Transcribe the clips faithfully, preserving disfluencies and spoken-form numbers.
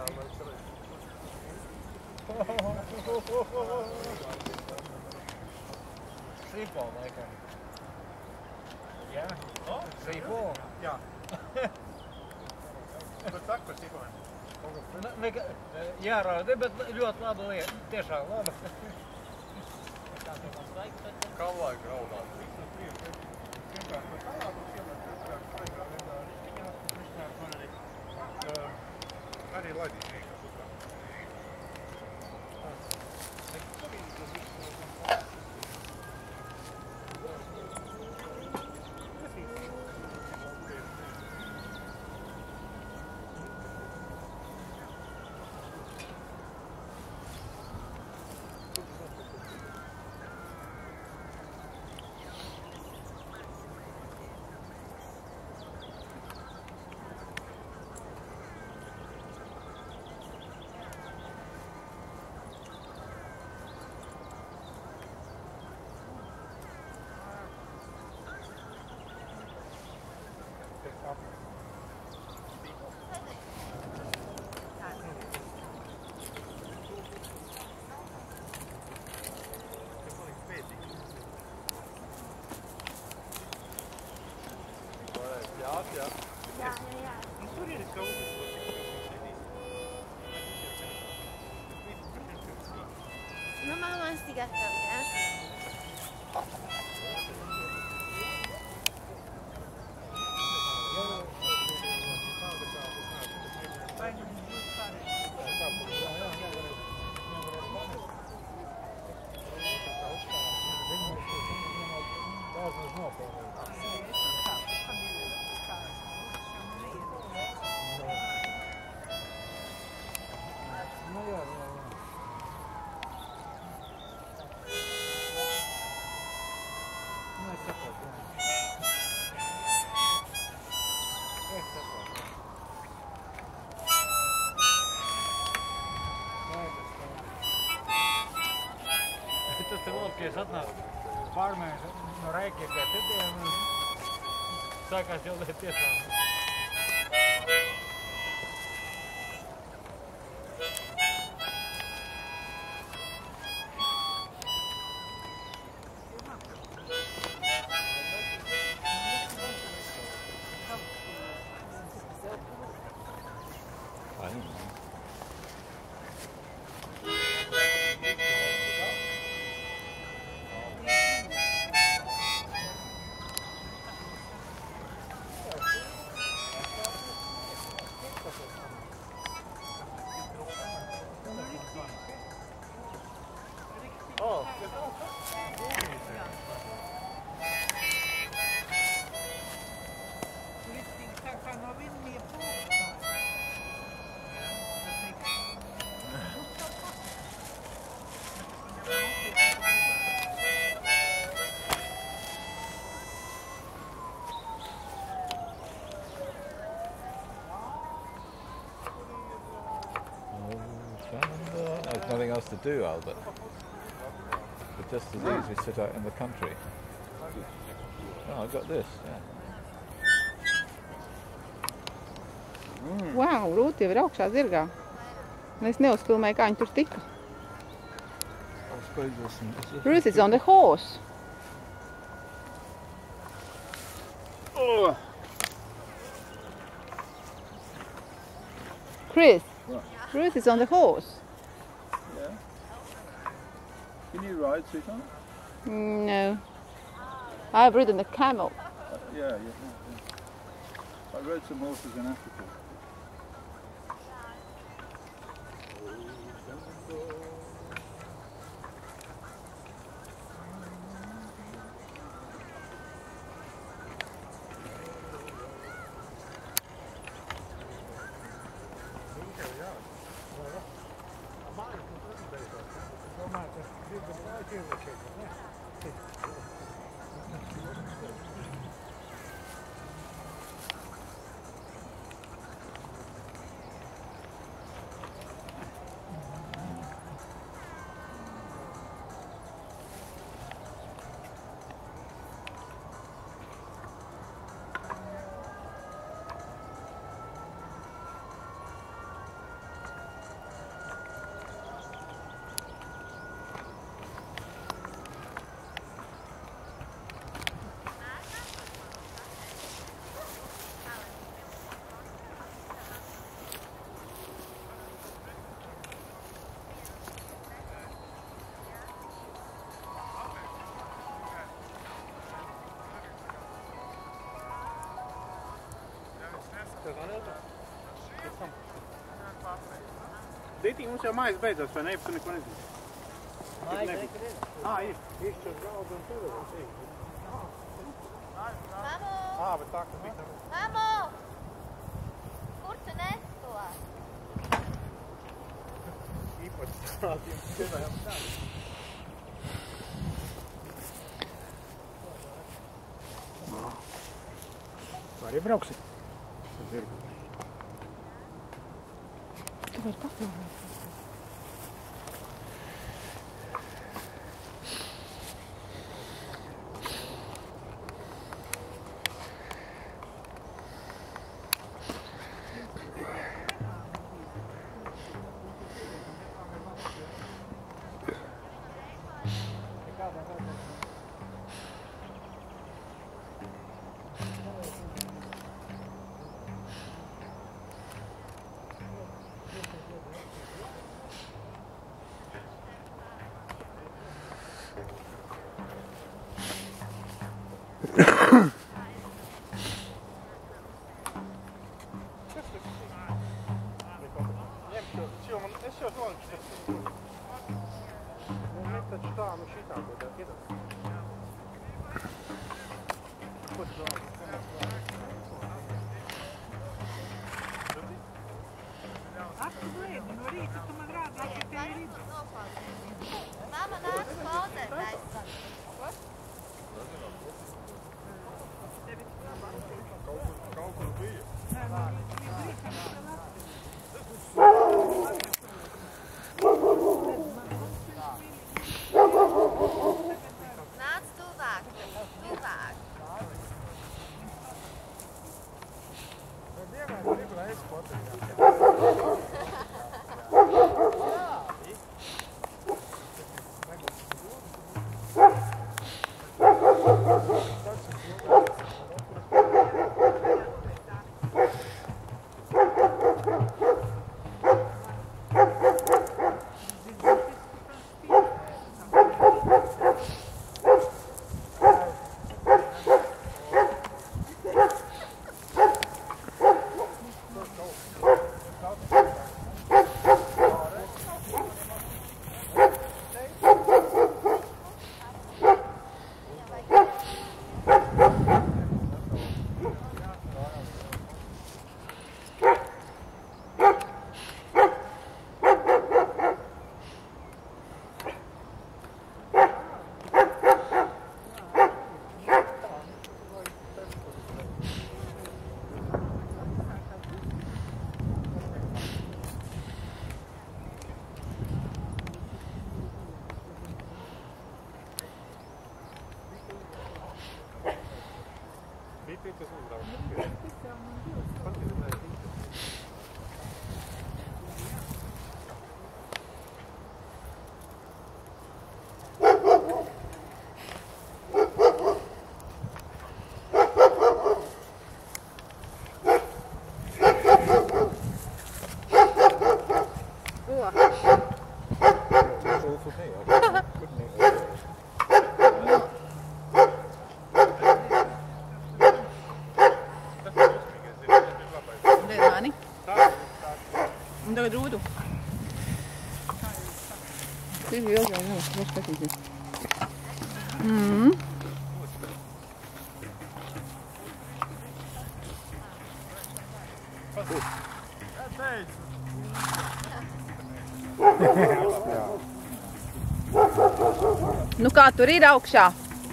Sipoo laikam. Jā? Sipoo? Jā. Ko saka par sipoņu? Jārauda, bet ļoti laba lieta. Tiešām laba. Kā vajag raudāt? Vienkārši par tādā būs iemēt, vienkārši vajag raudāt. Arī laidīt vienkārši. Jā, jā. Jā, jā, jā. Un tur ir kaut Nu, mamma sti gatavi, eh? Tas te valkies atnāk pārmērs no Reikiem pie citiem un sākās jau liet tiešām. Oh, there's nothing else to do, Albert. But just as easy sit out in the country. Oh, I've got this, yeah. Mm. Wow, Rūta jau ir augšā zirgā. Es neuzfilmēju, kā viņi tur tika. Ruth is on the horse. Oh. Chris, what? Ruth is on the horse. Yeah. Can you ride, sweetheart? Mm, no. I've ridden a camel. Uh, yeah, yeah, yeah. I rode some horses in Africa. Dītī, mums jau mājas beidzās, vai ne? Tu neko nezini. Mājas nekad ir. Ā, ir. Izšķirs galdu un tur vēl cīk. Mamo! Ā, bet tā, ka bija tam. Mamo! Kur tu nes to? Īpaši stādījums. Piedājām tādu. Tu arī brauksi? Zirgu. Tu vari papildināt. Es jau domāju, ka tas ir. Nu, taču tā, nu šitā, ko tā ir. Ko tu domā? Aktu blēdi, no rīta tu man rādi, ka tev ir rīta. Mama nāc pauzēt aizsaka. Kaut kur bija. Nē, no rīta rīta. Nāc tuvāk, tuvāk. Vienmēr gribu reizi fotografiēt. Tas uzbrauc. Un tagad rūdu. Ir ilgi jau nav, var skatīties. Mm. Nu kā tur ir augšā?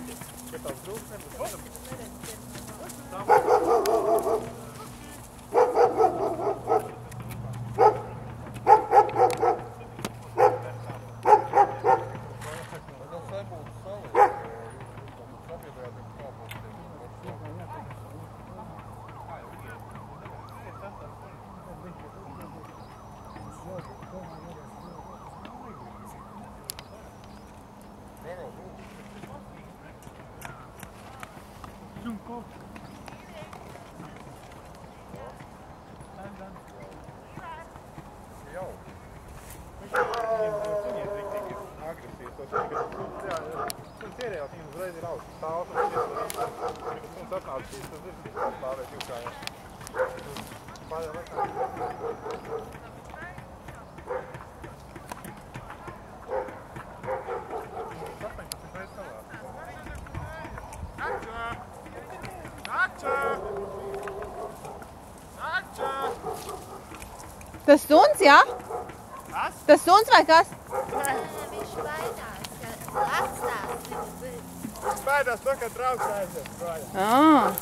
Ierējās viņam uzreiz ir augsts stāvs, un viņš ir, un viņš atnāca šīs, tas ir, tas stāvēt jūkājās. Tas suns, jā? Kas? Tas suns vai kas? Nē, viņš baidās, ka atstās viņu bez. Viņš baidās to, ka draugs aizies projām. Ā.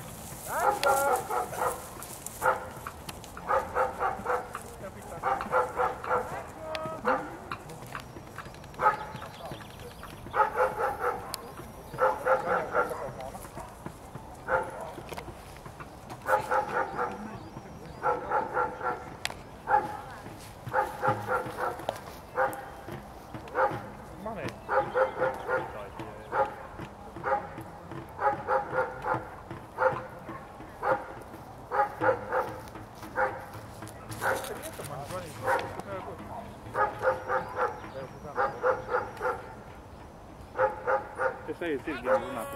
Es eju tirgiem runāt.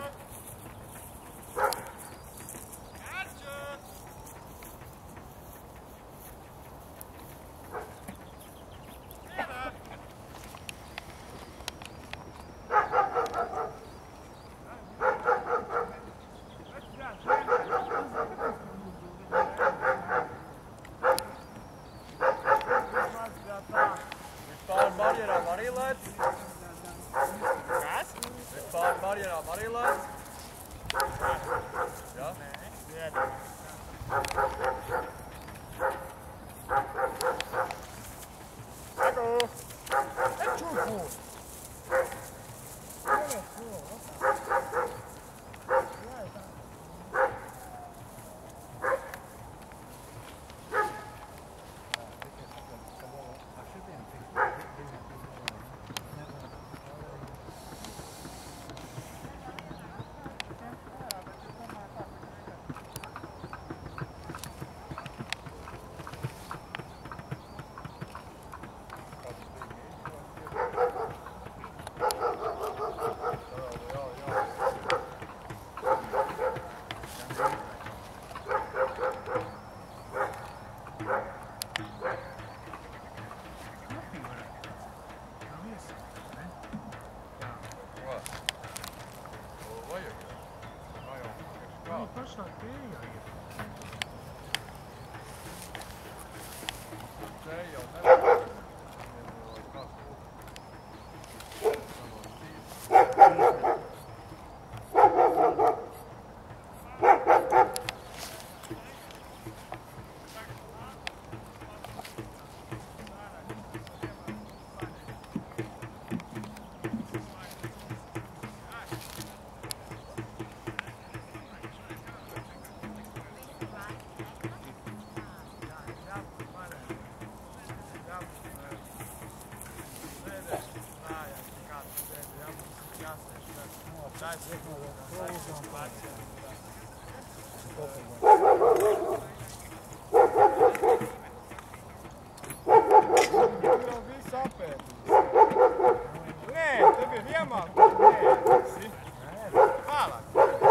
Pāri barjerām arī lēc. Kas? Pāri barjerām arī lēc. Jā? Ego! Ečuku! Pašā tējā ir. Te jau nevar. Nē, tev ir iemākt. Nē, tālāk.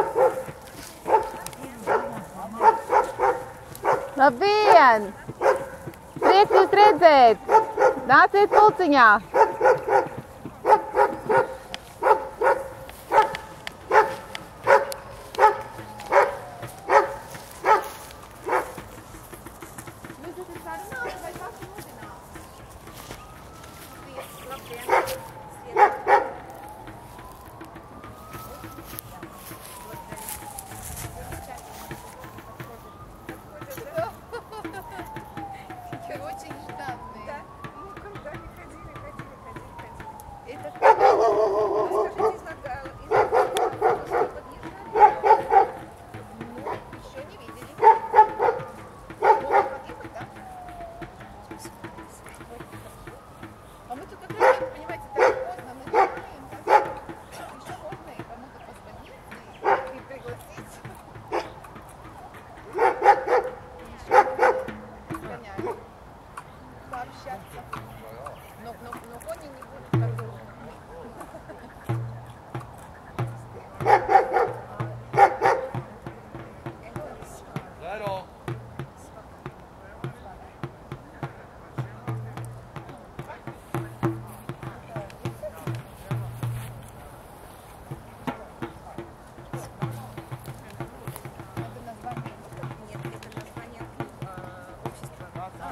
Labdien! Prieks jūs redzēt! Nāciet pulciņā! Очень штатный. Ну, когда не ходили, ходили.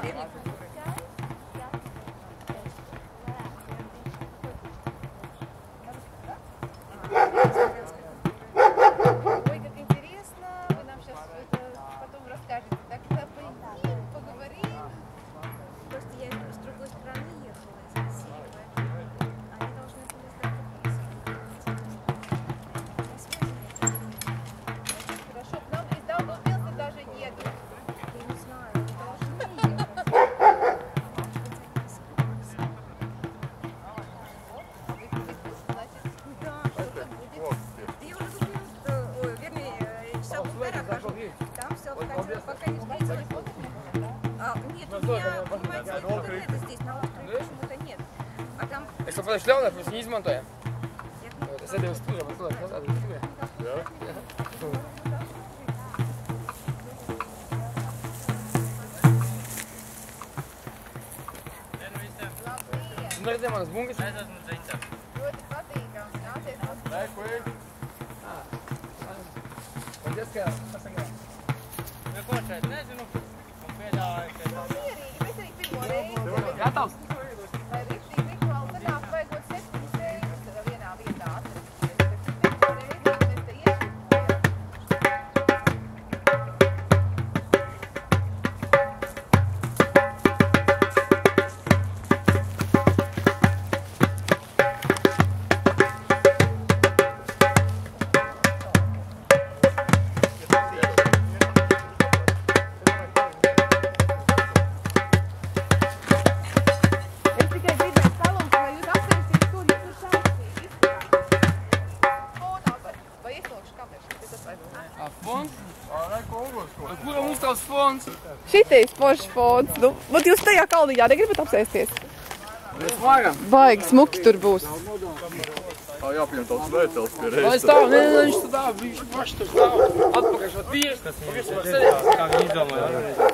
Ой, как интересно, вы нам сейчас это потом расскажете. Так, поедим, поговорим. Просто я с другой стороны ехала из России, поэтому они должны Хорошо, к нам из Даугавпилса даже едут. Я не знаю, они должны ехать. Там все входило, пока не встретилась. А, нет, у меня, понимаете, интернета здесь на острове почему-то нет. А там... Es saprotu, ka ļaunāk mēs viņu izmantojam. Es sēdēju uz stūra, bet cilvēks mazāk uz stūra. Jā? Nu, redzēju manas bungas. Es esmu dziņķa. Ļoti patīkami, nāciet mums. Nē, ko ir? Paldies, ka pasakā. Nu, ko šeit nezinu, un piedāvāju, ka... Mierīgi, mēs arī pirmo reizi. Gatavs? Vai rīktīgi rituāli sanāk, vajadzot septiņas reizes vienā vietā atrasties. Bet pirmo reizi mēs te iešķirām. Es tikai gribēju salūkt, vai jūs apsēsties tur, ja tur saistīt. Fonā vai, vai ieslokšu kameras, tas tas vajag. A, fons? Ā, nē, ko ugos, ko? Kura mums tavs fons? Šitais foršs fons. Nu, vat jūs tajā kalniņā negribat apsēsties? Mēs vāgam. Baigi smuki tur būs. Ā, jāpieņem tavs vētels pie Lai reizes. stāv, ne, ne, viņš tur stāv, viņš paši tur stāv. Atpakaļ šo tieši, tas viņš var sēdēt. Kā viņi izdomāja.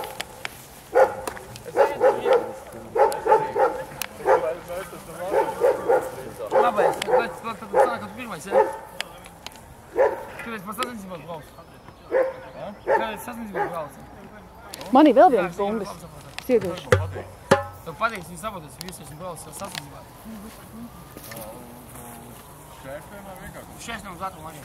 Labi, tad tad tad sanāk, ka tu pirmais, ja? Kāpēc par sasniedzībos brauc? Kāpēc sasniedzībos brauc? Man ir vēl vienas bungas. Es iedošu. Tev pateiks, viņi saprotās, visi esmu brauc ar sasniedzībā. Šēfiem vai vienkārši? Šeit nav zakru manī.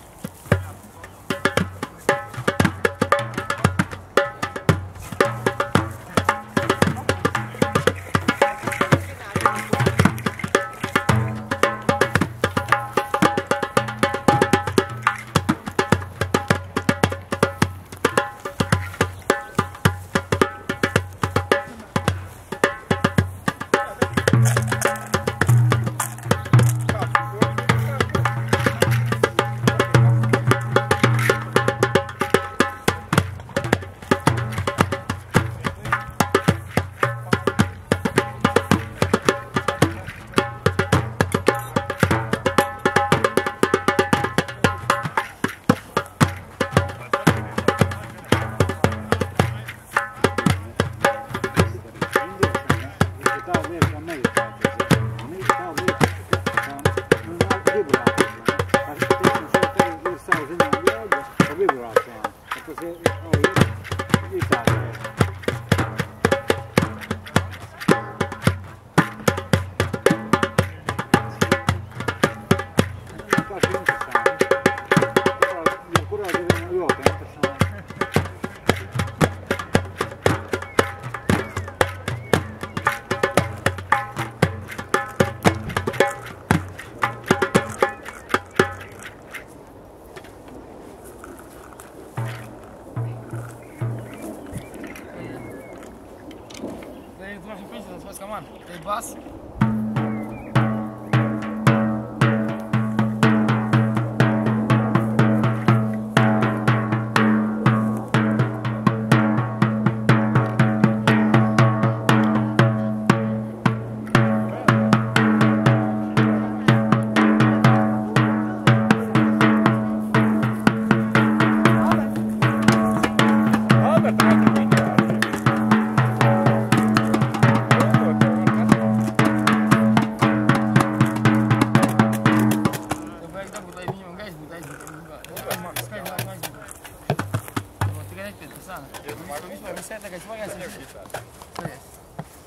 Трохи після за свой команд. Ти бас. Tikai netiet, tas āna. Vispār, viss vajag tagad svagās.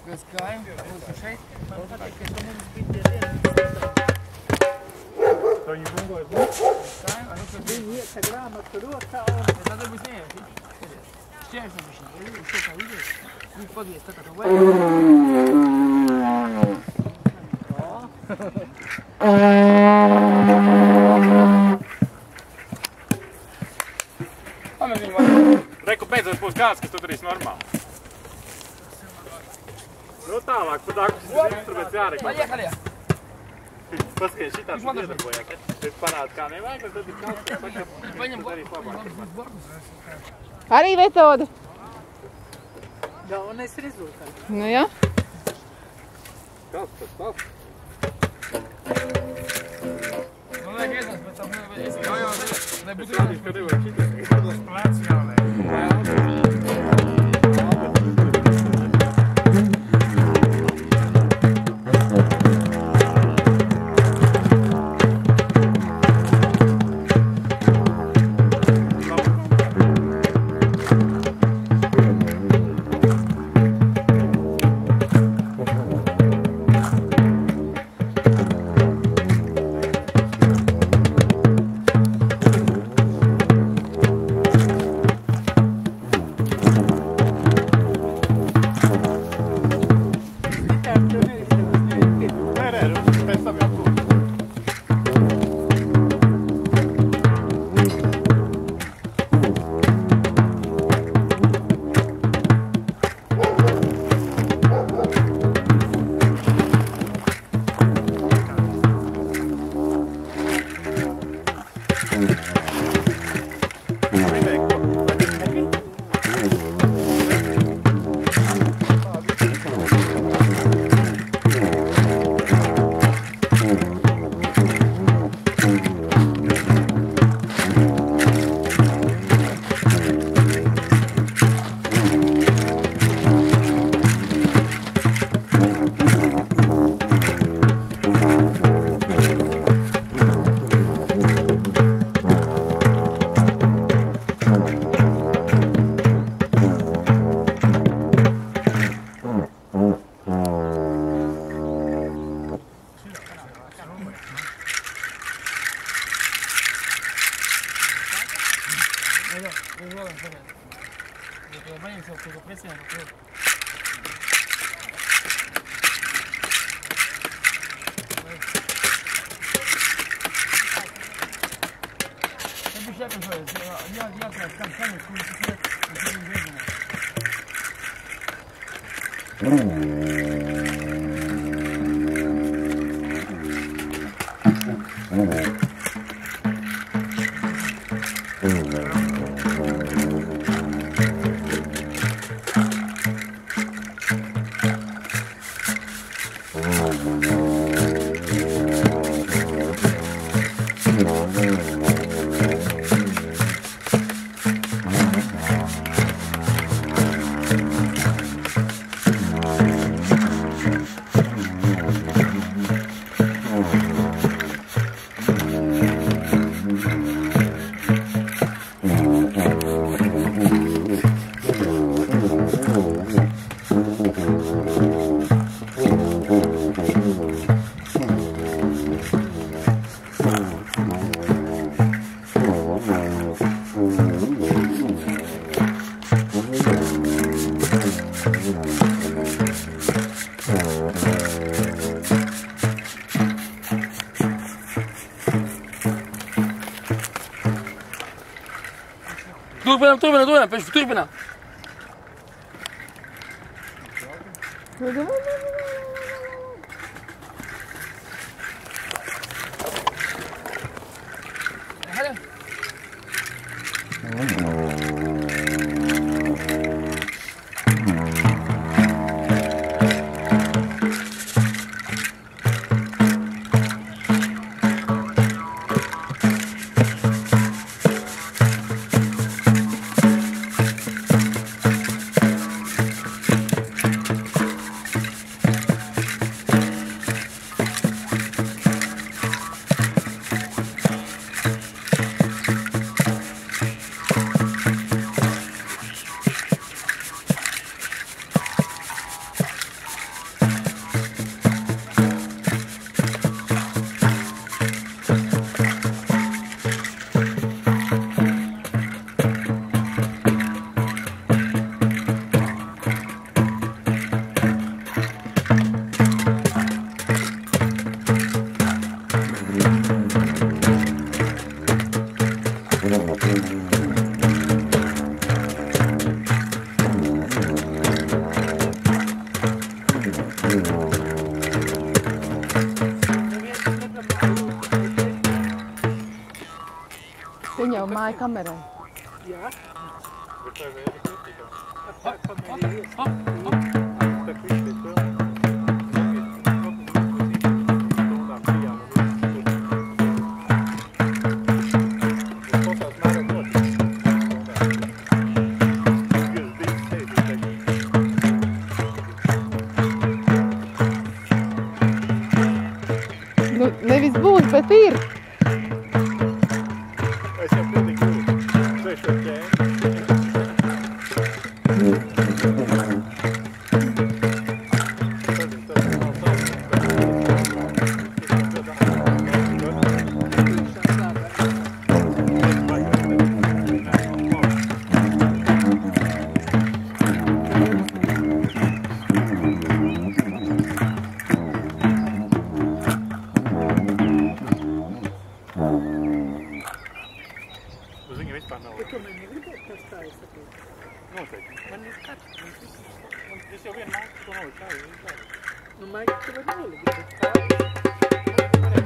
Mēs gājam, lūdzu šeit. Man patīk, ka tu mums bija tie dienu. To viņi bungoja būtu. Gājam, nu, kad Viņi ieta grāmatu rokā un... tā dabūs neieši. Šķērsam viņš. Viņš to kā uzies. Viņš padies tā kā to vajag. Pamēr viņu vajag. Reku beidzot būs kāds, kas tu darīs normāli. Nu tālāk, pa tā, kas ir instruments jārek. Поехали! Paskaties, šitā tu iedarbojāt, ja? Tu parādi, kā nevajag, un tad ir kāds, kas saka, Paņem tu darīs labāk. Arī metode. Galvenais rezultāts. Nu jā. Kas tas tas? Nu, vajag iedās, bet tam nevajag. Jā, jā, lai būtu Skatīs, ka nevajag šitā. Tas plēts jāliek. Turpinām, turpinām, turpinām, pēc turpinām. māja kamerai. Jā. Bet tā ir arī kritika. Hop, hop, hop. Tā kritika ir vēl. Nu, nevis būs, bet ir. Es jau pilnīgi jūtu. Svešo ķēni. Uz viņa vispār nav. Bet tu man negribētu kas tā, es saprotu. Noteikti. Man ir skats. Man- Es jau vienu māku to noliku. Tā ir tā. Nu, Maika, tu vari nolikt, bet tā.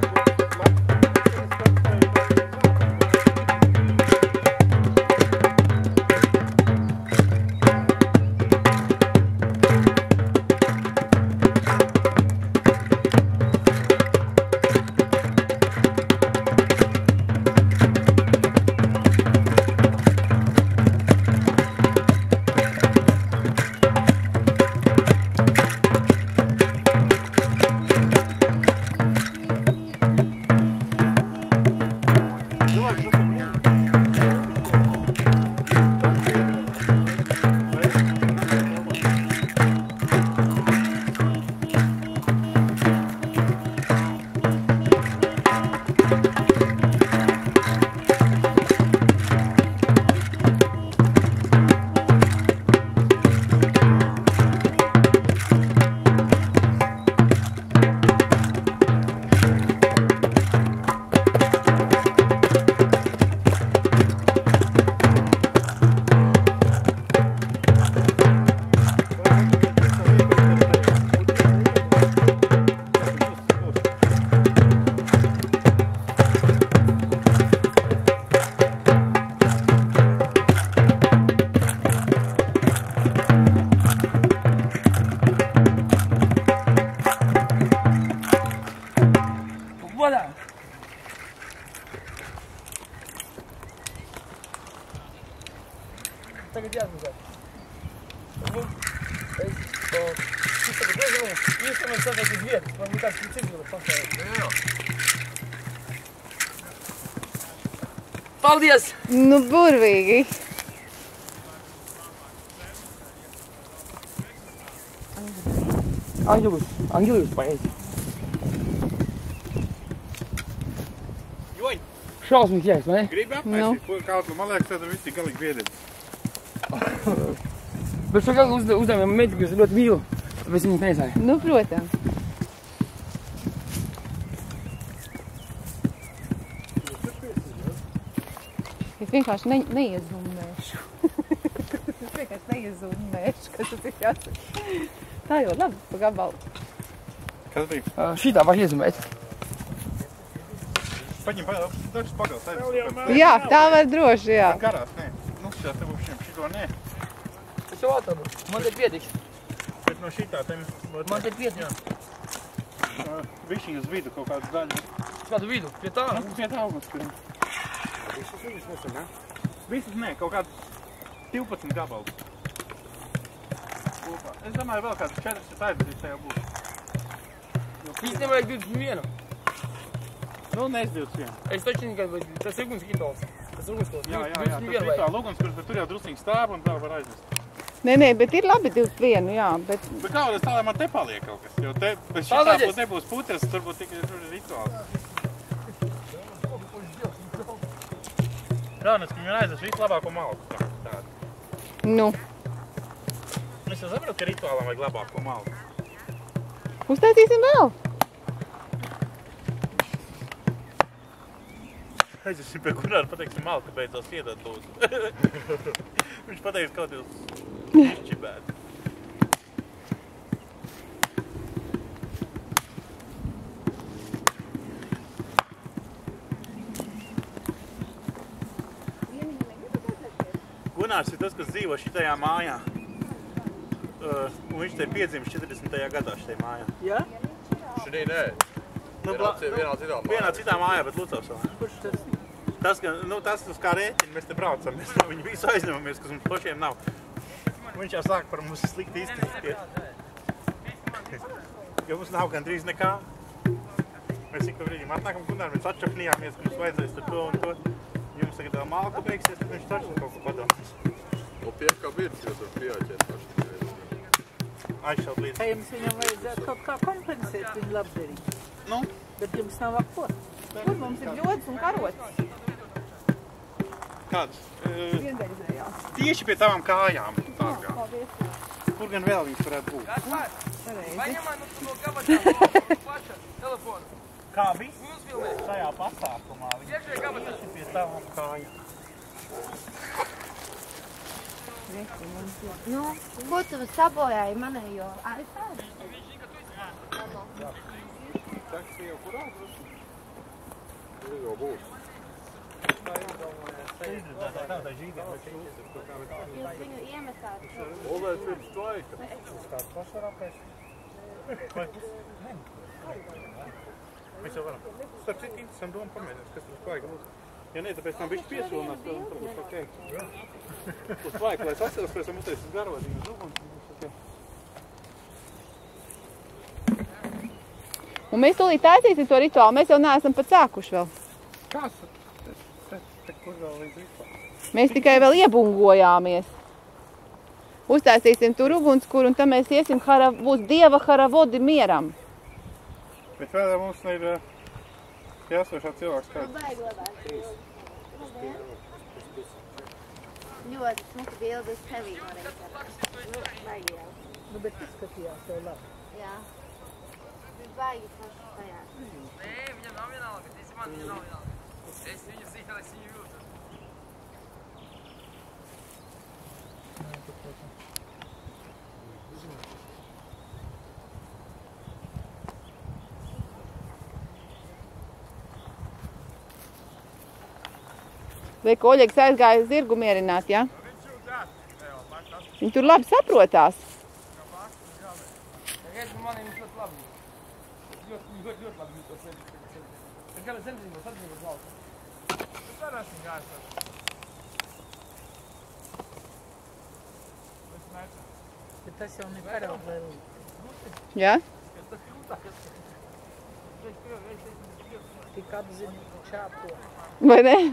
Voilà. Tagad jāatmazgā. Nu, es, o, šis tagad nezinu, jūs tam man sākāt uz vietas, man ir tāds cits izvēle pastāvēt. Jā. Paldies! Nu, burvīgi. Angelus, Angelus paēst. Joņ, Šausmīgi jēgs, vai ne? gribi apmēsīt? Nu. Kaut nu, man liekas, tad viss ir galīgi biedri. Bet šo galvu uzdevumiem meiti, kas ļoti mīlu, bet viņas neizāja. Nu, protams. Es vienkārši ne, neiezumēšu. Es vienkārši neiezumēšu, kas tas ir jāsaka. Tā jau labi, pa gabalu. Kas bija? Uh, šitā var iezumēt. Paņem pagaidām, dažas pagals. Jā, tā var droši, jā. Garās, nē. Nu, šitā te būs šiem šito, nē. Es jau atrabu. Man te pietiks. Bet no šitā tem... Man te pietiks. Višķi uz vidu kaut kādu daļu. Kādu vidu? Pie tā? Nu, pie tā augums, kuriem. Visas viņas nesam, ne? Visas nē, kaut kāds divpadsmit gabalus. Kopā. Es domāju, vēl kāds četrdesmit aizdarīt tajā būs. Viņas nevajag divdesmit vienu. Nu, nes divdesmit vienu. Es taču nekad, tas ir ugunskitols. Tas ir ugunskitols. Jā, jā, jā, tas ir tā ugunskurs, bet tur jau drusciņi stāv un vēl var aizvest. Nē, nē, bet ir labi divdesmit vienu, jā, bet... Bet kā es tā, lai man te paliek kaut kas, jo te, bez šitā būs nebūs putres, tur būs tikai rituāls. Rānas, ka viņam aizvest visu labāko malku tādu. Nu. Es jau saprotu, ka rituālam vajag labāko malku. Uztaisīsim vēl. Aizvesim pie kurāra, pateiksim malku, beidzās iedot lūdzu. Viņš pateiks kaut jūs izčibēt. Gunārs ir tas, kas dzīvo šitajā mājā. Uh, un viņš te piedzimis četrdesmitajā gadā šitajā mājā. Jā? Šodien nē. Nu, Vienā, ci- vienā citā mājā. Vienā citā mājā, bet Lucavsā. Kurš tas? Tas, ka, nu, tas uz kā rēķina, mēs te braucam, mēs no viņu visu aizņemamies, kas mums pašiem nav. Viņš jau sāk par mums slikti izturēties. Jo mums nav gandrīz nekā. Mēs ik pa brīdim atnākam Gunāri, mēs atšapnījāmies, ka mums vajadzēs tur to un to. Jums tagad vēl malka beigsies, tad viņš taču kaut ko padomās. Nu, pie kā birds, jo tur pieaķēt paši. Aizšaut līdz. Vai jums viņam vajadzētu kaut kā kompensēt viņu labdarību? Nu? Bet jums nav ap ko? Kur mums ir ļodis un karotes? Kādas? Uh, Vienreizējās. tieši pie tavām kājām. Tās kā. Paldies. Kur gan vēl viņas varētu būt? Paņemā no to kabatā, plaša telefonu. Kā viss Mums filmē. šajā pasākumā? Iekšējā kabatā. Tieši pie tavām kājām. Nu, ko tu sabojāji manējo iPhone? Tas jau kurā? Tur jau būs. Tādā žīgā. Jūs viņu iemetāt. Olēs pirms tvaika. Kāds pašvarā pēc? Vai? Nē. Mēs jau varam. Starp citu interesanti doma pamēģināt, kas tur svaigi būs. Ja ne, tāpēc tam bišķi piesolinās, tad tur būs ok. Uz svaigi, lai sasils, pēc tam uztaisīs garoziņu uz uguns, un būs ok. Un mēs tūlīt taisīsim to rituālu, mēs jau neesam pat sākuši vēl. Kas? Te kur vēl līdz rituālu? Mēs tikai vēl iebungojāmies. Uztaisīsim tur ugunskura un tad mēs iesim, hara, būs Dieva haravodi mieram. Bet vēl mums ir jāsošā cilvēks kāds. Baigi labāk. Ļoti smuka bilde uz tevī noreiz. Baigi jau. Nu, bet izskatījās jau labi. Jā. Baigi paši tajā. Nē, viņam nav vienalga, bet es man viņam nav vienalga. Es viņu zinu, es viņu jūtu. Vai ka Oļegs aizgāja zirgu mierināt, ja? Viņi tur labi saprotās. Redz, man viņš ļoti labi. Ļoti, ļoti, ļoti labi jūtos. Tad kādā centrība, centrība klausa. Tu parasti gājas. Bet tas jau ne karauglēlī. Ja? Tik apzini čāpo. Vai ne?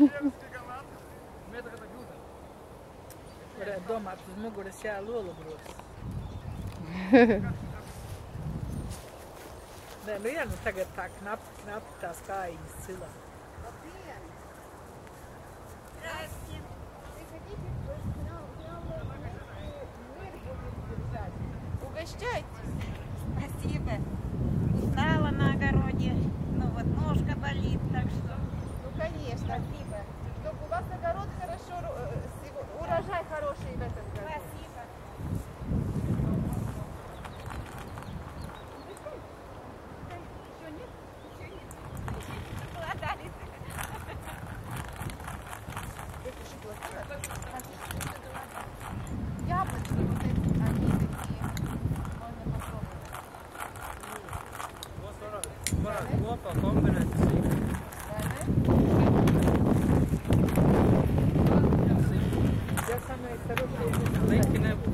Varētu domāt, uz muguras jālola bros. Nē, nu jā, nu tagad tā knapi, knapi tās kājiņas cilā. Угощайте. Спасибо. Устала на огороде. Ну вот ножка болит, так что... Ну, конечно. Спасибо. Чтобы у вас огород хорошо, э, с- урожай хороший в этом году. Спасибо. Еще нет? Еще нет. Голодали. Это шоколад. Яблочки вот эти, они такие. Можно попробовать. Varētu kopā kombinēt sīk. Я самая хорошая. Linki nebūtu.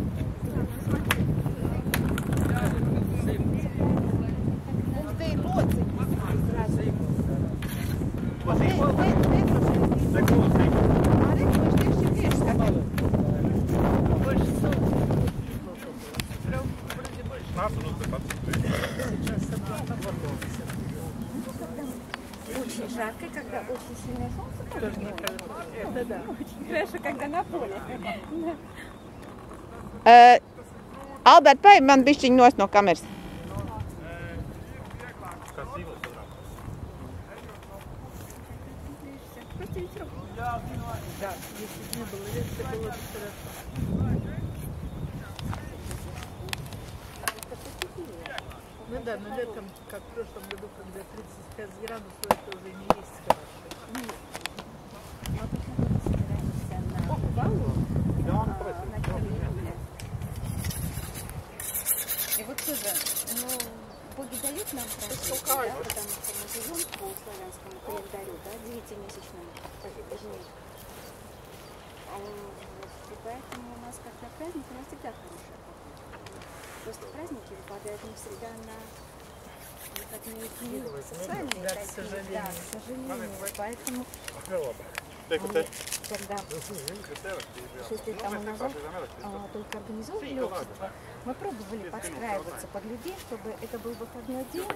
Mums te ir lociņi. Neko, neko. Arī viņš tieši tieši skatīt. Больше солнца. Nāc un uzdepat. Сейчас собрала готовься. Очень жарко, когда очень сильное солнце. Тоже не кажется. Это да. Хорошо, когда на поле. Uh, Albert, paņem man bišķiņu nost no kameras. Kāds dzīvos sadrā. Да, если бы не было ветра, было бы хорошо. Ну да, но летом, как в прошлом году, когда тридцать пять градусов, это уже не есть хорошо. Мы почему-то собираемся на Jā, И вот тоже, ну, боги дают нам праздник, да, потому что мы живем по славянскому календарю, да, девятимесячному, ежемесячно. И поэтому у нас как-то праздник, у нас всегда хорошая погода. Просто праздники выпадают не всегда на выходные дни, социальные Да, к такие, сожалению. да, к сожалению. Поэтому, когда шесть лет тому назад а, только организовывали общество, мы пробовали подстраиваться под людей, чтобы это был выходной день.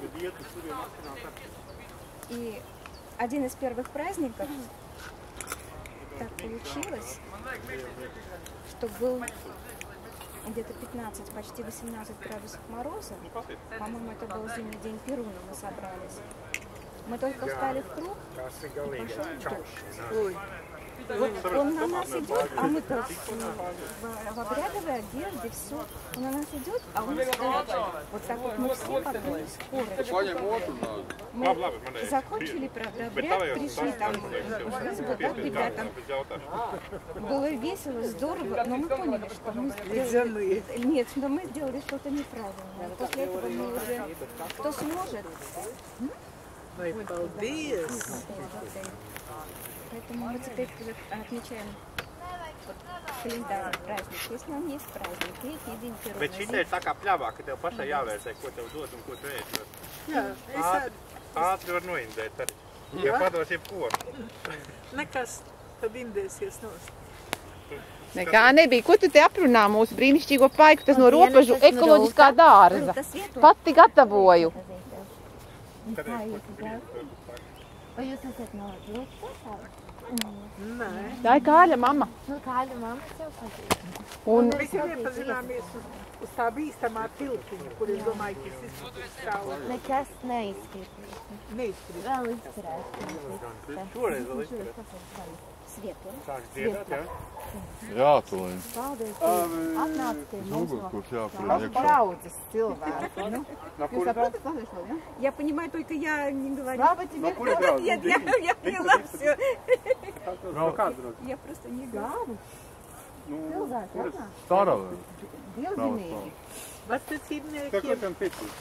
И один из первых праздников так получилось, что был где-то пятнадцать, почти восемнадцать градусов мороза. По-моему, это был зимний день Перуна, мы собрались. Мы только встали в круг, и пошел дождь. Вот он на нас идет, а мы-то в, в обрядовой одежде, все. Он на нас идет, а он стоит. Вот так вот мы все покрыли скорость. Мы закончили, правда, обряд, пришли там в избу, да, к ребятам. Было весело, здорово, но мы поняли, что мы сделали... Нет, что мы сделали что-то неправильное. После этого мы уже... Кто сможет? Ой, балдес! Поэтому мы теперь отмечаем календарный праздник. Если нам есть праздник, летний день Перуна. Bet šitai ir tā kā pļāvā, ka tev pašai jāvērtē, ko tev dod un ko tu ēd. Jā, es Ātri, ātri var noindēt arī. Ja pados jebko. nekas, tad indēsies nost. Nekā nebija. Ko tu te aprunā mūsu brīnišķīgo paiku? Tas no Ropažu ekoloģiskā dārza. Pati gatavoju. Vai jūs esat no Vilkas? Nē. Tā ir Kāļa mamma. Nu, kāda mamma tev patīk? Un Mēs jau iepazināmies uz, uz tā bīstamā tiltiņa, kur es domāju, ka es izskatās cauri. Nekas neizskatīs. Neizskatās. Vēl izturēt. Šoreiz vēl izturēt. Svietla. Sāks dziedāt, jā? Jā, Tolīn. Paldies. Atnāc pie mums. Kurš jāpūr tas iekšā. draudzes cilvēki. Nu, jūs saprotat latviešu, ja? Я понимаю, только я не говорю. Слава тебе. Нет, я, я поняла все. Vēl kāds draugs? Я просто не говорю. Pilsēta, jā? Staravē. Dievzinīgi. Vecticībniekiem. tam picī?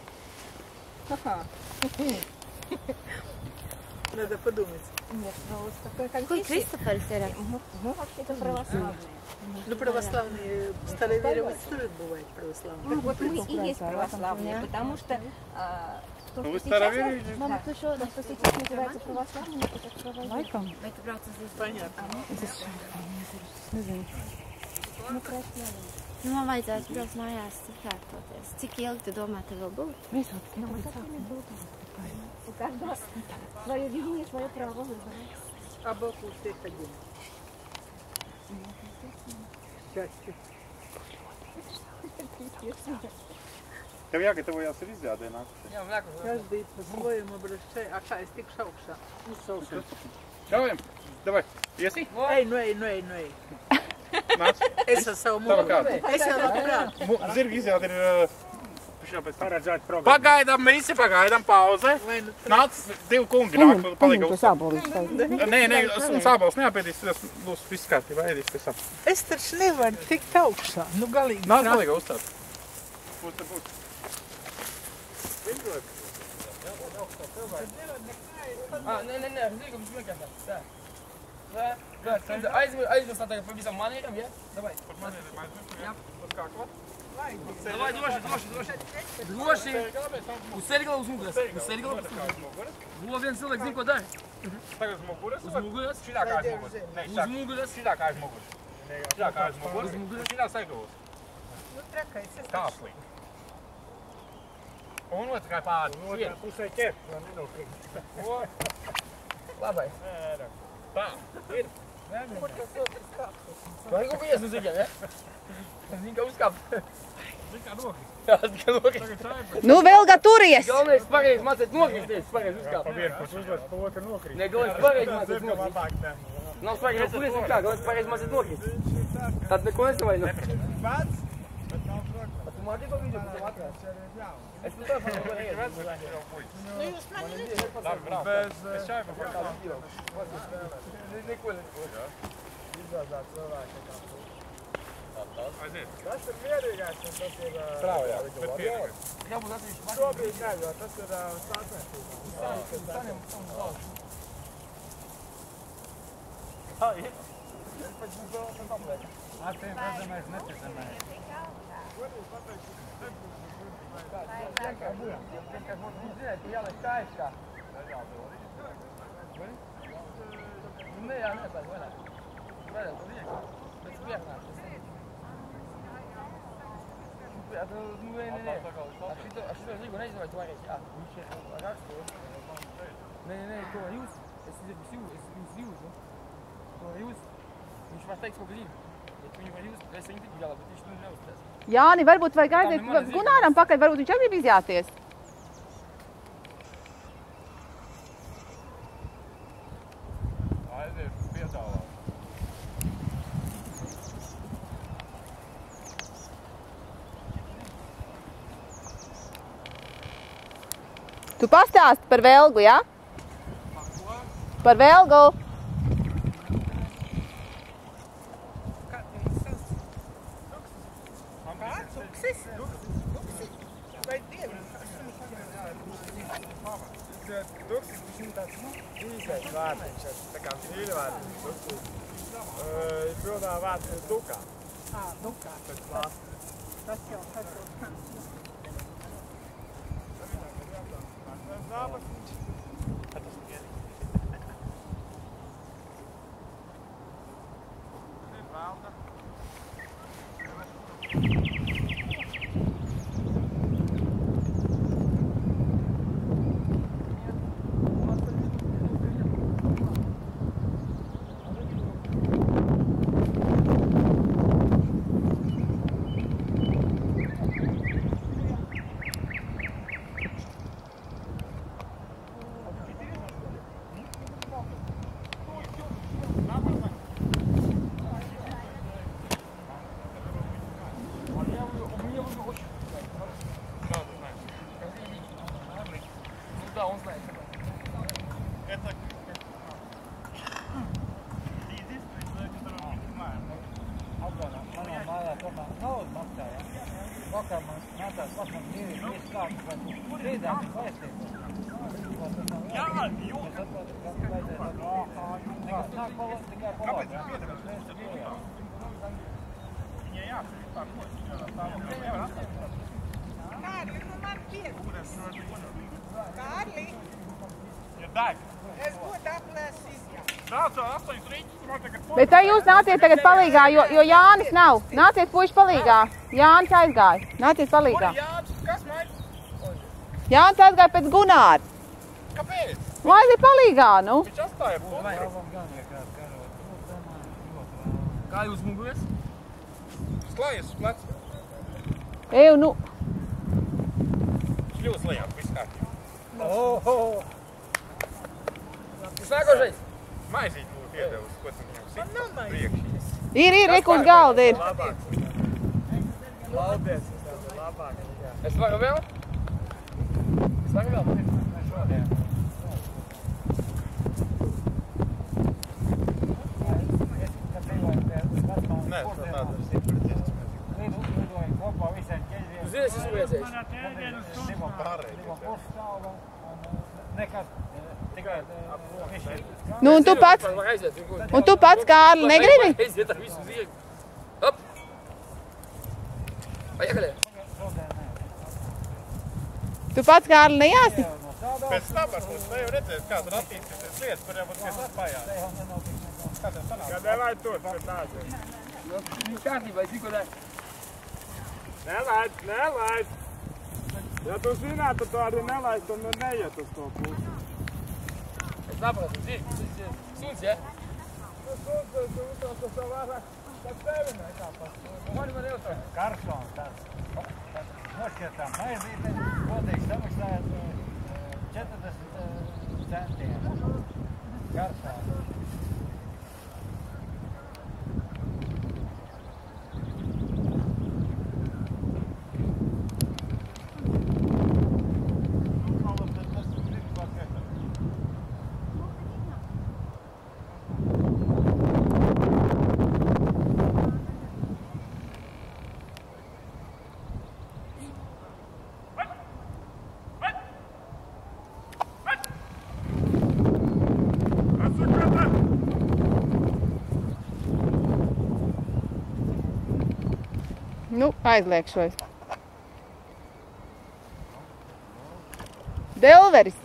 Надо подумать. Нет, ну вот такой Какой конфессии. Кристофер серия? Мы, мы вообще-то православные. Ну, православные, староверовцы тоже бывают православные. Так вот мы и есть православные, потому что а, то, Ну, вы что сейчас, староверие или- да, то, что, то, что сейчас называется православными, это как православие. Laikam. Vai tu brauc uz Līsku? Понятно. Nezinu. Мы православные. Nu, man vajadzētu braukt mājās sakārtoties. Cik ilgi tu domā, tev vēl būtu? Mēs vēl tikai Но мы так и не будем. У каждого свое видение, свое право выбора. А Бог у всех один. Счастье. Tev jāgatavojās ar izrādē nākuši. Jā, mleko. Каждый по-своему обращает. А ка, es tikšu augšā. Ļaujam, davai, iesi? Ej, nu ej, nu ej, nu ej. Nāc. Es ar savu Tava mūku. kāda? Es jau labprāt. Mu- Zirgi izrāda ir... uh, pašā pēc tam. Pagaidām, visi pagaidām pauze. Vai nu Nāc, divi kungi nāk, palika Paņem to uz... sābolīšu tagad. Nē, nē, sābols neapēdīs, tas būs viss kārtībā, ēdīs pēc tam. Es taču nevaru tikt augšā. Nu, galīgi. Nāc, palika uzstāt. Būs te būs. А, не, не, не, Лига, почему я да. Да, да, да, aizmirst, aizmirst tā tagad pavisam manīram, ja? Davai. Давай, droši, droši, droši. Droši. Uz sergala, uz muguras. Uz sergala, uz muguras. Buvo viens cilvēks, zin, ko dara. Tagad uz muguras? Uz muguras. Šitā kā aiz muguras. Nē, Uz muguras. šitā kā aiz muguras. Šitā kā aiz muguras. Uz muguras. Šitā segavos. Nu, trakais. Es Kāplī. Un otrs kā pāri. Otrā pusē ķer, lai nenokrīt. Labai. Tā, ir. Vai kaut ko iesnu ziņā, ja? Zin, ka uzkāp. Zin kā nokrīt. Jā, zin, ka nokrīt. Tagad tā ir. Nu, Velga, turies! Galvenais pareizi mācēt nokrīties, pareizi uzkāp. Pa vienu pusi uzlēc, pa otru nokrīt. Ne, galvenais pareizi mācēt Tas ir nokrīt. labāk, ne. Nav svarīgi, no kuries un kā, galvenais pareizi mācēt nokrīt. Tad neko nesavaino. Pats, bet nav protams. Tu mācīji to video, bet tev atrās. Es nu tā pārāk varēju. Nu, jūs mani nezināt. Labi, brauc. Bez, es šai pa Tā video. Neko, neko. izrādāt cilvēki, kā tu. Aiziet. Tas ir mierīgais, un tas ir... Strāvajā, bet mierīgais. Jābūt atsevišķi. Šobrīd ne, jo tas ir sākmētībā. Saņem, saņem daudz. Tā ir. Pēc mums vēl un paplēt. Acīm redzamais neticamais. Kā būtu? Kā būtu izdziet, tu jāliek tā aizkā. Nē, jā, nē, tā ir vairāk. Vairāk, tu liek. Pēc pieknāk. Nu, nē, nē, nē. Ar šito, ar šito līgu neizdomāju, tu varēsi, jā. Viņš ir rakstu. Nē, nē, nē, to jūs. Es jūs jūtu. To jūs. Viņš var teikt, ko grib. Ja tu viņu var jūs, es viņu tiku jālā, bet viņš nu neuzstās. Jāni, varbūt vajag aiziet Gunāram pakaļ, varbūt viņš arī grib izjāties. Aiziet, piedāvā. Tu pastāsti par Velgu, jā? Par Velgu. Tuksis? Tuksis? Vai dievi? Tuksis, viņš tāds īsais vārdiņš, tā kā mīļvārdiņš, tuksis. Pilnā vārds ir dukā. Ā, dukā. Tas jau, tas jau. Kārli, nu man piekurs. Kārli. Ja deg. Es būtu aplēs izjāt. Nāc, astoņas rīķis, man tagad... Bet tā jūs nāciet tagad palīgā, jo, jo Jānis nav. Nāciet puiši palīgā. Jānis aizgāja. Nāciet palīgā. Kur Jānis? Kas maļ? Jānis aizgāja pēc Gunāra. Kāpēc? Nu aiziet palīgā, nu. Viņš atstāja pulveri. Kā jūs muguries? Slājies uz plecu. Eju, nu. Šļūs lejā, viss kārtībā. Oho! Slēgošais! Maizīt būtu iedevis, ko tu viņam sit priekšīs. Ir, ir, reku uz galda ir. Labāk. Laudies, tas ir labāk. Es varu vēl? Es varu vēl? Šodien. Nē, tā tāda ir simtprocentīgi. Lidojam kopā visiem ķeļiem. Tu zini, es esmu iesējis. Divam pārējiem. Divam pusstāvam. Nekas, tikai viņš. Nu, un tu pats, un tu pats, Kārli, negribi? Aiziet ar visu ziegu. Hop! Поехали! Tu pats, Kārli, nejāsi? Pēc tam varbūt, vai jau redzēt, kā tur attīstīsies lietas, kur jau būtu vies atpājās. Kā tev sanāk? Kad nelaid tur, kad nāc. Viņš kārtībā, es tikko dēļ. Nelaid, nelaid. Ja tu zinātu, tu arī nelaid, tu nu neiet uz to pusi. Es sapratu, zirgs, suns, ja? Tu suns, tu uztos, tu savu vairāk, tad tevi nekā pats. Mani man jautā. Karsons tāds. Nošķietām maizīti, godīgi samaksājot četrdesmit centienus. Karsons. Nu, aizliekšos. Delveris.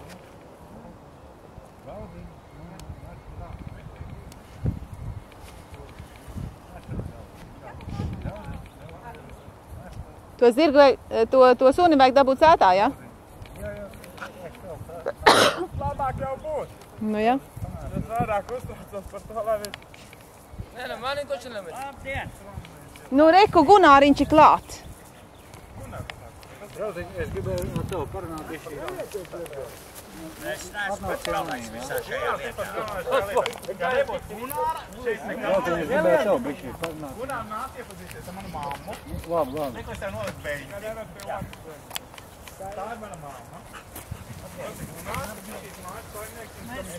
To zirgu, to, to suni vajag dabūt sētā, ja? Labāk jau būs. Nu, ja. Es vairāk uztraucos par to, lai viņš... Nē, nē, manī toči nemet. Nu, reku Gunāriņš ir klāt. Draudziņ, es gribēju no tev parunāt bišķi. Es neesmu pēc galvenais visā šajā lietā. Ja nebūtu Gunāra, šeit nekā... Draudziņ, es gribēju tev bišķi parunāt. Gunāra nāc iepazīties ar manu māmu. Labi, labi. Neko es tev nolikt beļģi. Tā ir mana māma. Gunāra, bišķīs mājas saimnieks.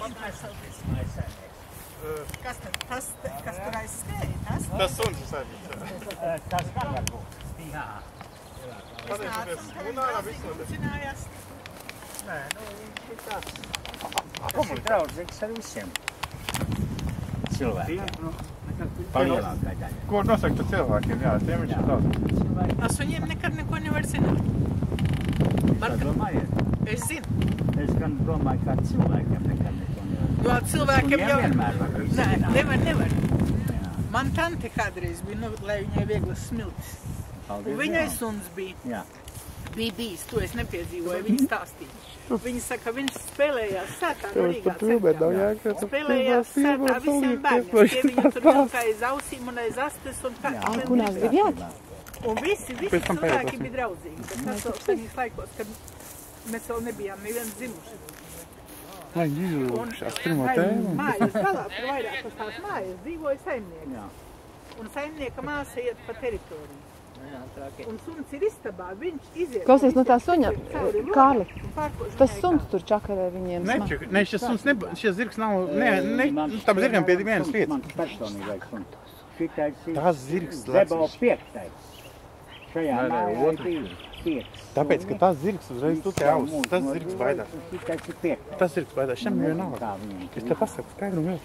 Kas tad? Tas, kas tur aizskrēja, tas? Tas suns ir saimnieks. Tas gan var būt. Jā. Pateicoties Gunāra visu. Zinājās. Nē, nu, viņš ir tāds. Tas ir draudzīgs ar visiem cilvēkiem. Palielākai daļai. Ko nosaka par cilvēkiem? Jā, tiem viņš ir daudz. Es viņiem nekad neko nevar zināt. Kā domājiet? Es zinu. Es gan domāju, kā cilvēkiem nekad neko nevar. Jo cilvēkiem jau... vienmēr var visu Nē, zināt. nevar, nevar. Man tante kādreiz bija, nu, lai viņai vieglas smiltis. Un viņai suns bija. Jā. Bija bijis, to es nepiedzīvoju, viņa stāstīja. Viņa saka, viņš spēlējās sētā, garīgā centrā. Spēlējās sētā visiem bērniem. Tie viņu tur vilka aiz ausīm un aiz astes un kā. Gunārs grib jāt? Un visi, visi cilvēki bija draudzīgi. Bet tas vēl senīs laikos, kad mēs vēl nebijām neviens zimuši. Lai viņi izrūkšās pirmo tēmu. Mājas galā, tur vairākas tās mājas, dzīvoja saimnieki. Un saimnieka māsa iet pa teritoriju. Un suns ir istabā, viņš iziet... Klausies, no tā suņa, Kārli, tas suns tur čakarē viņiem. Ne, ne, šis suns, ne, šis zirgs nav, ne, ne, tam zirgam pie vienas lietas. Man personīgi vajag suns. Šitais ir Tās zirgs Zebo lecis. piektais. Šajā mājā ir piekts. Tāpēc, ka tas zirgs uzreiz tu te aus, tas zirgs baidās. Šitais ir piektais. Tas zirgs baidās, šiem jau nav. Es te pasaku skaidru un vēl.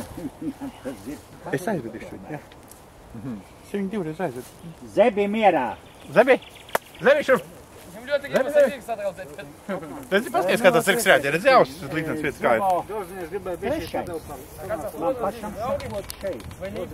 Es aizvedīšu viņu, jā. Es viņu divreiz aizvedu. Zebi mierā. Zebi! Zebi šur! Viņam ļoti gribas ar zirgu satraucēt. Redzi, paskaties, kā tas zirgs reaģē. Redzi, aus līdzenas vietas kā ir. Draudziņ, es gribēju bišķi tev parunāt. Man pašam sakot šeit. Vai nīpa?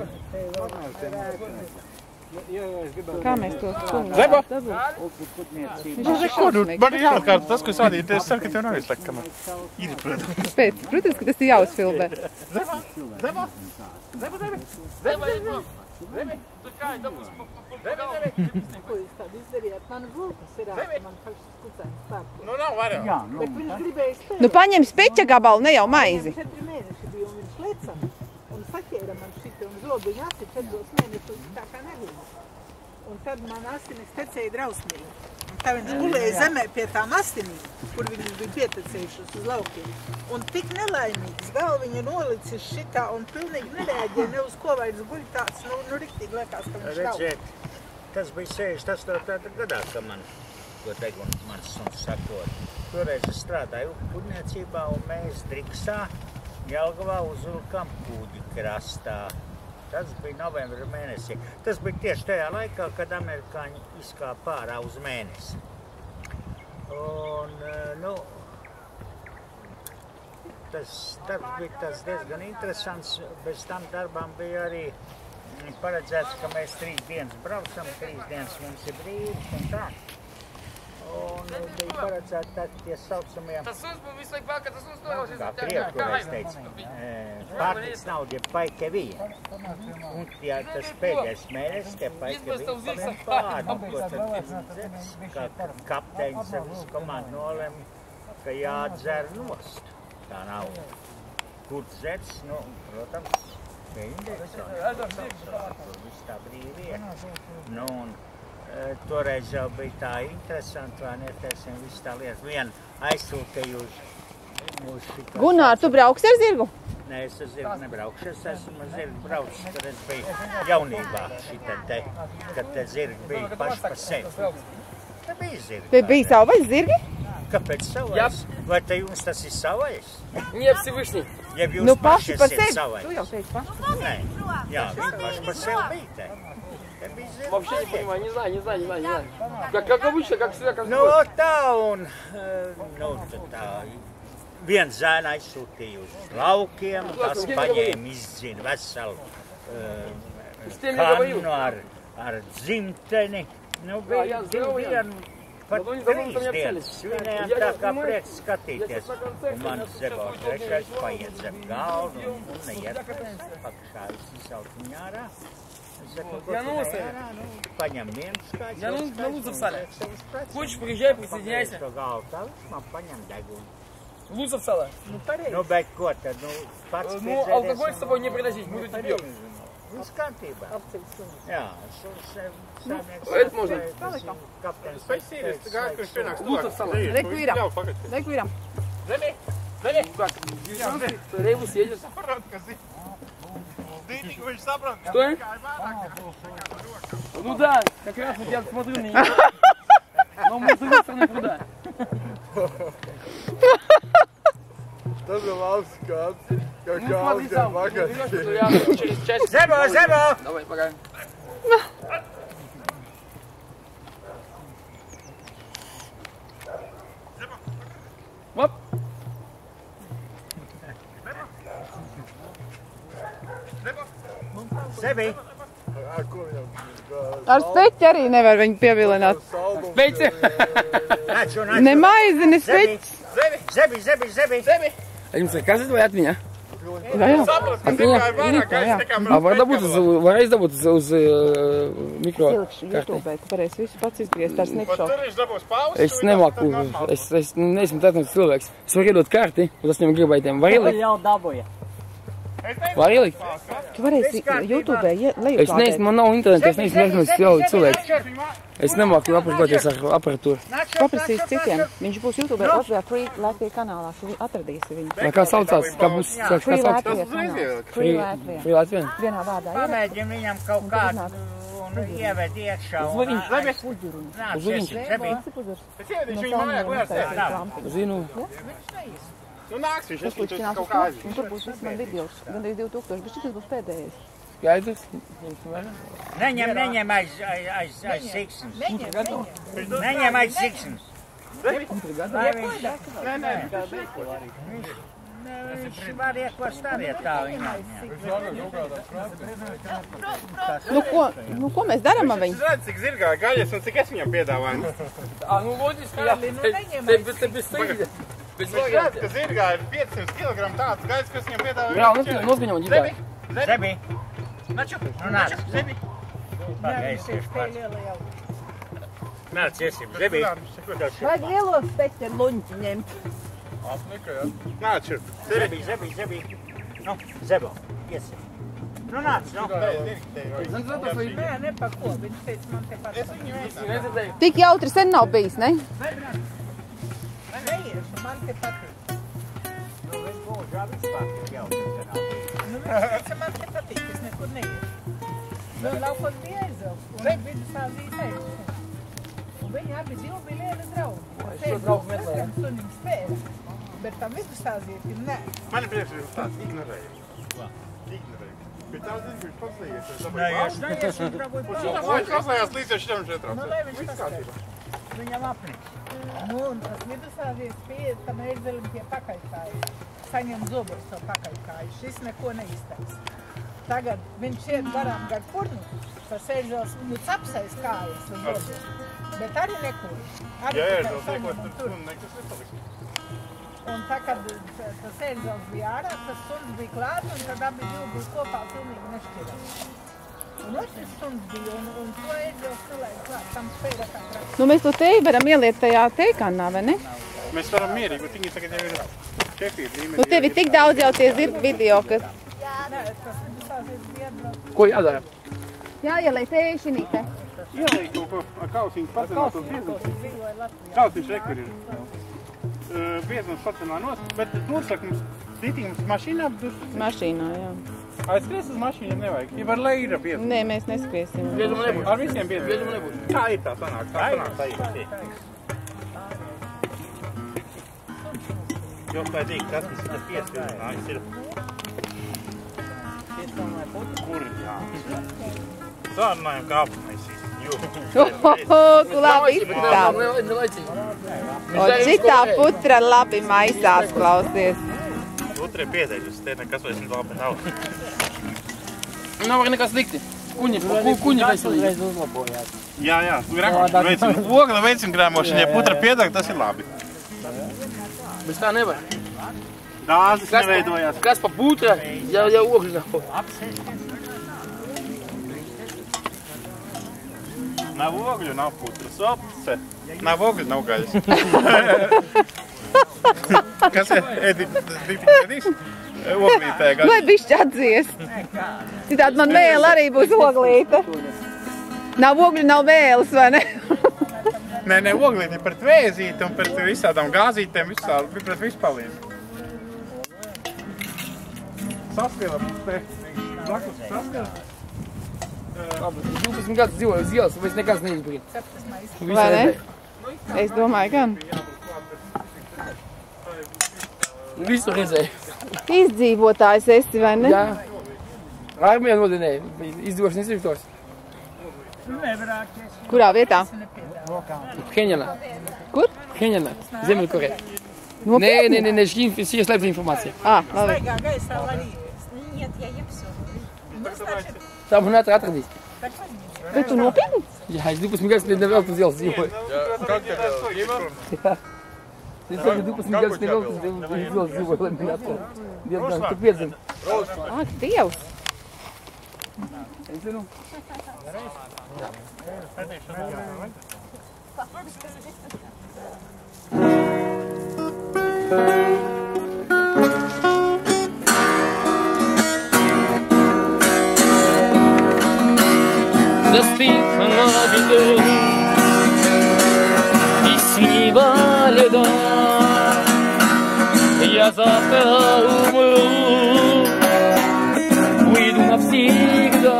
Kā mēs to suni Zebo! Viņš ir Ko, nu, man ir jāatkārt tas, ko es rādīju. Es ceru, ka tev nav izslēgt, kamēr. Ir, protams. Pēc, protams, ka tas ir jāuzfilmē. Zebo! Zebo! Zebo, Zebi! Zebo, Zebi! Zebi! Tu kā ir dabūs? Zebi, Zebi! Ko jūs tādu izdarījāt? Man vulkas ir ārā, man pašas kucēns pārko. Nu, nav vairāk. Jā, nu, Bet viņš gribēja spēlēt. Nu, paņem speķa gabalu, ne jau maizi. Četri mēneši bija un viņš leca un saķēra man šiti un zobiņu asi četros mēnešus tā kā neglīma. Un tad man asinis tecēja drausmīgi. Un tā viņš gulēja zemē pie tām asinīm, kur viņas bija pietecējušas uz laukiem. Un tik nelaimīgs, vēl viņa nolicis šitā un pilnīgi nereaģē ne uz ko vairs guļ tāds, nu, nu riktīgi liekas, ka viņš nav. Redziet, tas bija sešdesmit astotajā gadā, ka man, ko teikt, un mans suns sakot. Toreiz es strādāju kuģniecībā un mēs Driksā, Jelgavā uzvilkām kuģi krastā. Tas bija novembra mēnesī. Tas bija tieši tajā laikā, kad amerikāņi izkāpa ārā uz mēnesi. Un, nu, tas darbs bija tas diezgan interesants. Bez tam darbām bija arī paredzēts, ka mēs trīs dienas braucam, trīs dienas mums ir brīvs un tā. Un bija paredzēti tādi tie saucamie... Tas suns būs visu laiku vēl, ka tas suns norausies. Kā krievu, kur es teicu, pārtiks nauda paikevija. Un ja tas pēdējais mēnesis, tie paikevija palien pāri. Ko tad dzers, ka kapteinis ar visu komandu nolem, ka jādzer nost tā nauda. Kur dzers, nu, protams, pie indeksona. Tur viss tā brīvie. Nu, un toreiz jau bija tā interesanti, vai ne, teiksim, viss tā lietas. Vien aizsūtīju uz, uz šito... Gunār, tu brauksi ar zirgu? Nē, es ar zirgu nebraukšu. Es esmu ar zirgu braucis, kad es biju jaunībā šitā te, kad te zirgi bija paši par sevi. Te bija zirgi. Te bija savais zirgi? Kāpēc savais? Vai te jums tas ir savais? Нет, Всевышний. Ja jūs Nu, paši paši par esiet sevi. savais. Tu jau teici paši. Nē, jā, viņi paši par sevi bija te. Вообще не понимаю, не знаю, не знаю, не знаю, не знаю. Как, как обычно, как всегда, как Nu, tā un, nu, tā, viens zēna aizsūtīja uz laukiem, tas paņēma izdzina veselu uh, kannu ar, ar dzimteni. Nu, bija vienu, pat trīs dienas svinējām tā kā prieks skatīties. Un mans Zebo trešais paiet zem galvu un neiet pakšā, es izsaucu viņu ārā. Я ну, Paņem vienu skaits. Я ну, на Лузов сале. Хочешь, приезжай, присоединяйся. Лузов сале. Nu, bet ko tad, nu, pats Ну, алкоголь с собой не приносить, буду тебе. Viss kārtībā. Jā, Это можно. Lūdzu, salā. Reku viram. Reku viram. Zemi, Zemi. Как? Рейвус едет. Что? Ну да, как раз вот я смотрю на нее. Но мы с другой стороны пруда. Tas ir labs skats, ka Ну смотри сам. Через часик. Zebo, Zebo! Давай, пока. Оп. Zebi! Ar steķi arī nevar viņu pievilināt. Speci! Ne maizi, ne steķis. Zebi, Zebi, Zebi! Zebi! Они заказывают от меня. Jā, jā. От меня? А var dabūt uz, varēs dabūt uz, uz uh, mikro Ielikšu YouTube, tu varēsi visu pats izgriezt, tāds nepšau. Es nemāku, es, es neesmu tāds cilvēks. Es varu iedot karti, un tas viņam gribaitiem. Var ielikt? Jau dabūja. Var ielikt? Tu varēsi YouTube lejuplādēt. Es neesmu, man nav interneta, es neesmu nezinu cilvēks. Es nemāku apragoties ar aparatūru. Paprasīs citiem. Viņš būs YouTube Latvijā Free Latvija kanālā. Tu atradīsi viņu. Kā saucās? Kā būs? Kā Free saucās? Latvija kanālā. Free Latvija. Free Latvija? Vienā vārdā. Pamēģini viņam kaut kādu un ieved iekšā. Zvani, Zebi! Uzvani. Zebi! Zinu. Nu nāks viņš, es Uzklišķinās kaut uz kā to, aizvis. un tur būs viss man videos. Gandrīz divi tūkstoši, bet šis būs pēdējais. Skaidrs? Neņem, neņem aiz, aiz, aiz, aiz siksnes. Neņem aiz siksnes. Vai viņš? Nē, nē. Viņš var iekost arī tā viņam. Nu ko, nu ko mēs darām ar viņu? Es redzu, cik zirgā gaļas un cik es viņam piedāvāju. А, ну loģiski, jā. Te, te, te bez steigļa. Bez Viņš redz, ka zirgā ir piecsimt kilogramu tāds gaļas, kas viņam piedāvāju. Jā, nozgaņo, nozgaņo ģitāri. Zebi! Nu nāc, Zebi! Pagaisi, tieši pats. Nāc, iesim, Zebi! Vajag lielo speķi ar luņķi ņemt. Nāc šur. Zebi, Zebi, Zebi! Nu, Zebo, iesim. Nu nāc, nu. Nē, nepako, viņš teica man te pat. Tik jautri sen nav bijis, ne? Neiešu, man te patīk. Nu, viņš mūžā vispār jau. Nu, viņš teica, man te patīk, es nekur neiešu. Nu, laukot bija aizaugs, un viņš bija sāzīt aizaugs. Un viņi abi divi bija lieli draugi. Šo draugu meklēja. Sunim spēja, bet tam visu sāzīt ir nē. Man ir prieks, ka jūs tāds ignorēja. Ignorēja. Bet tā zinu, ka viņš pats neies. Nē, es neiesim, dragot Viņš viņš paslējās līdz ar šitam četrām. Nu, lai viņš paskatās. viņam apniks. Nu, un tas vidusāzies pie tam ērzelim pie pakaļkājas. Saņem zobus to pakaļkāju. Šis neko neizteiks. Tagad viņš iet garām gar purnu, tas ērzels viņu capsais kājas un zobus. Bet arī neko. Arī Jā, tikai ērzels saņem neko, un tur tur. sun nekas nepaliks. Un tā, kad tas ērzels bija ārā, tas suns bija klāt, un tad abi divi bija kopā pilnīgi nešķirās. Un otrs suns bija, un, un to ērzels nelaid klāt, tam spēja kā prasa. Nu, mēs to teju varam ieliet tajā teikannā, vai ne? Mēs varam mierīgi, bet viņi tagad jau ir čefīt līmenī. Nu, tevi tik daudz jau tie zirg video, ka... Nē, tas vidusāzies bija atbraukt. Ko jādara? Jā, ieliet teju šinīte. Ielēj kaut ko ar kausiņu pacināt uz biezums. Kausiņš rekur ir. Biezums pacināt nost, bet nūsak mums ditīgi mums mašīnā apdus. Mašīnā, jā. Aizskries uz mašīnu nevajag. Ja var leira biezums. Nē, mēs neskriesim. Biežumu nebūs. Ar visiem biezums. Biežumu nebūs. Tā ir tā sanāk. Tā sanāk. Tā ir. Jo vajadzīgi, tas viss ir piesvienājums ir. Kur jā. Dārnājam kā apmaisīt. Ohoho, ku labi izskatās. Un šitā putra labi maisās, klausies. Putra ir piedeļus, te nekas vairs labi nav. Nav arī nekas slikti. Kuņi, kuņi veselīgi. Jā, jā, veicam ogla, veicam grēmošanu, ja putra piedeg, tas ir labi. Bez tā nevar. Dāzes neveidojās. Kas pa putra, jau jau ogļu nav. Nav ogļu, nav putras. Opce. Nav ogļu, nav gaļas. Kas ir? Edi, edi, oglītē gaļas. Lai bišķi atdzies. Citādi man mēle arī būs oglīte. Nav ogļu, nav mēles, vai ne? Nē, nē, oglīte pret vēzīti un pret visādām gāzītēm, visā, pret visu palīdz. Saskielam, te, blakus saskielam. divpadsmit gadus dzīvoju uz ielas, un es nekas neizbrīd. Vai ne? Es domāju, gan. Visu redzēju. Izdzīvotājs esi, vai ne? Jā. Armijā nodinēju, izdzīvošanas instruktors. Kurā vietā? Phenjanā. Kur? Phenjanā, Ziemeļkorejā. Nopietni? Nē, nē, nē, nē, šī ir slēpta informācija. Ā, labi. Svaigā gaisā arī. Нет, я ем всё. Tā man ātri atradīs. Bet tu nopietni? Jā, es divpadsmit gadus nevēl uz ielas dzīvoju. Jā. Es tagad divpadsmit gadus nevēl uz ielas dzīvoju, lai mani atklāt. Dievdien, tu piedzini. Ak, Dievs! Es zinu. Застыв на беду и синего льда, я завтра умру, уйду навсегда.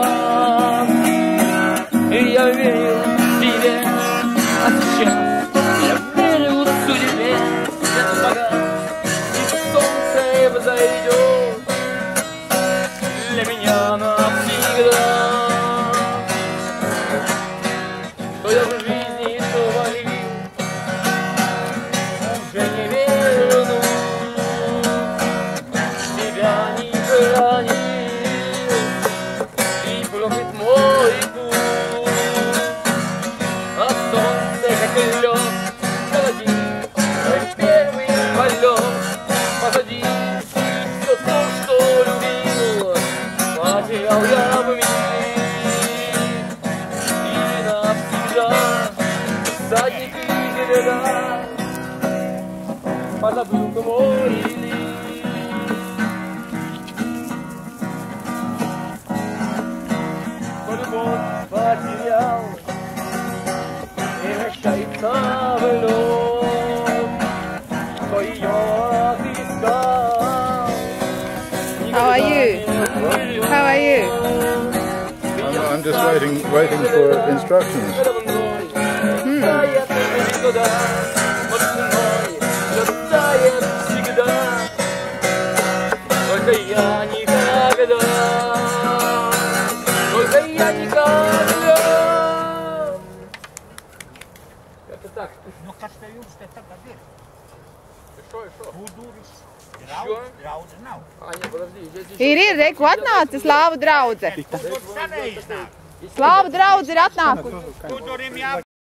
Я верю в тебя, а сейчас я верю в судьбе. Свет погас, и солнце взойдет для меня навсегда. Что я в жизни творил, уже не верну, тебя не хранил, и проклят мой путь. А солнце, как лед, холоди, мой первый полет. Позади все то, что любил, потерял я в мире. И навсегда всадник и гряда позабыл мой лик. Любовь потерял, превращается в лед, кто ее отыскал. How are you? How are you? I'm, I'm just waiting, waiting for instructions. Hmm. Только я никогда, только я никогда. Как-то так. Nu, kas tev jums te tagad ir? Šo, šo. Puduris, draudz, draudz nav. А, нет, подожди. Ir, ir, reku atnāca slāvu draudze. Tur saneiznāk. Slāvu draudze ir atnākusi. Pudurim jā,